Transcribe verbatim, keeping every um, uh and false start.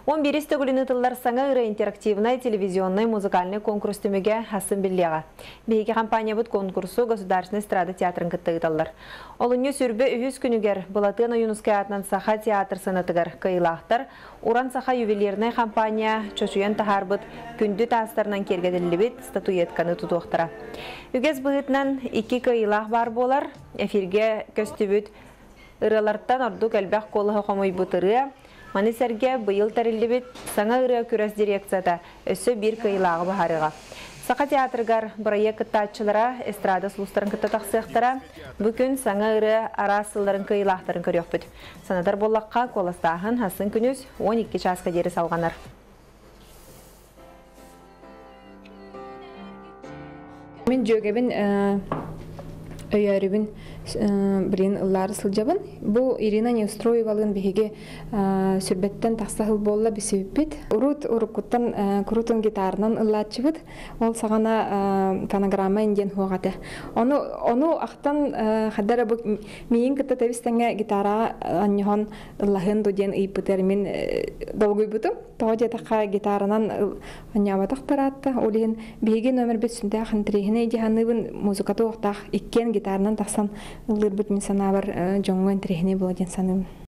он биристе гулинытылар саңа ыры интерактивный, телевизионный, музыкальный конкурс түмеге хасын биллиға. Бейге компания бұд конкурсу Государственный эстрада театрын кыттығыталар. Олынне сүрбе үхіз күнігер Балатын Юнускай атынан саха театр сынатыгар кыйлақтар, Уран саха ювелирный компания чочуян тахарбыт күнді тастарынан кергеділі бет статуетканы тұтуқтыра. Үгез бұғытнан iki кыйлақ бар болар, эфирге көстібіт ыраларттан ордук әлбәқ қолығы қомой бұтыры, манисерге бұйыл тәрілі бет саңа ыры күрәс дирекцияда өсі бір кыйлағы бағарыға. Сақа театргар проект татчылара эстрада слустарын кітті тақсықтыра, бүкін саңа ыры арасыларын кыйлақтарын көрек бүд. Санадар болаққа қоластағын хасын күніз он екі часқа дері салғанар. Мен жөгебін өйәрібін білін ұллары сылжабын. Бұл Ирина Неустроевалын бігеге сүрбеттен тақсағыл болла бісіппет. Урут урукуттан күрутын гитарынан ұллатчыбыд. Ол сағана фонограмма инден хуағаты. Оны ақтан қадары бұл мейін күтті тәбістіңе гитара аннехон ұллағын дуден ұйпытыр. Мен долгой бұтым. Тоғыде таққа гитаранан анняватық таратты. Олеген бігеге нөмір бет сүнді ақтырегіне дегенібін музыкаты оқтақ иккен гитарынан тақсан Лырбыт мен санабар жоңгон трехне болден саным.